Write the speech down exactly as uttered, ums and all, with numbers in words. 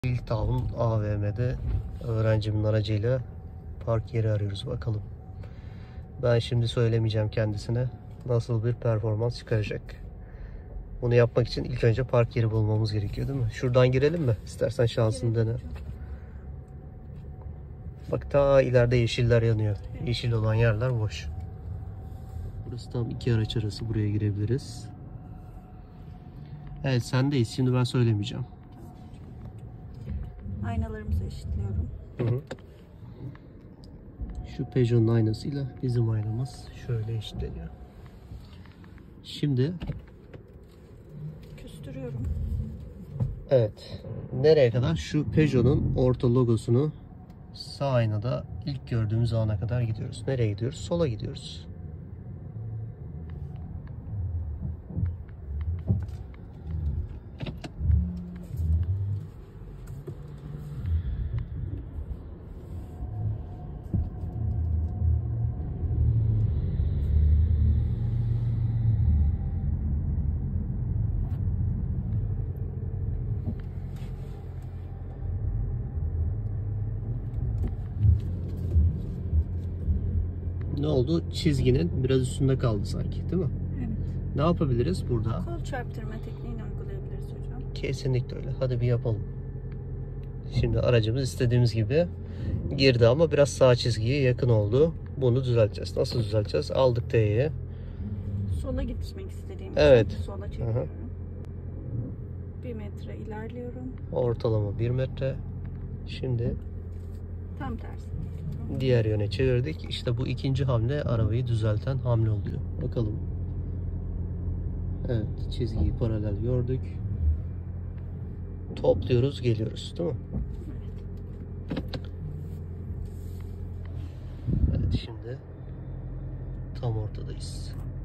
Hilltown A V M'de öğrencimin aracıyla park yeri arıyoruz, bakalım. Ben şimdi söylemeyeceğim kendisine nasıl bir performans çıkaracak. Bunu yapmak için ilk önce park yeri bulmamız gerekiyor, değil mi? Şuradan girelim mi? İstersen şansını dene. Bak, ta ileride yeşiller yanıyor. Yeşil olan yerler boş. Burası tam iki araç arası, buraya girebiliriz. Evet, sendeyiz. Şimdi ben söylemeyeceğim. Aynalarımızı eşitliyorum. Hı hı. Şu Peugeot'un aynasıyla bizim aynamız şöyle eşitleniyor. Şimdi küstürüyorum. evet, nereye kadar? Şu Peugeot'un orta logosunu sağ aynada ilk gördüğümüz ana kadar gidiyoruz. Nereye gidiyoruz? Sola gidiyoruz. Ne oldu? Çizginin biraz üstünde kaldı sanki, değil mi? Evet. Ne yapabiliriz burada? Kol çarptırma tekniğini uygulayabiliriz hocam. Kesinlikle öyle. Hadi bir yapalım. Şimdi aracımız istediğimiz gibi girdi ama biraz sağ çizgiye yakın oldu. Bunu düzelteceğiz. Nasıl düzelteceğiz? Aldık T'yi. Sola gitmek istediğim Evet. için sola çeviriyorum. Aha. Bir metre ilerliyorum. Ortalama bir metre. Şimdi tam tersi. Diğer yöne çevirdik. İşte bu ikinci hamle arabayı düzelten hamle oluyor. Bakalım. Evet, çizgiyi paralel gördük. Topluyoruz, geliyoruz, değil mi? Evet, şimdi tam ortadayız.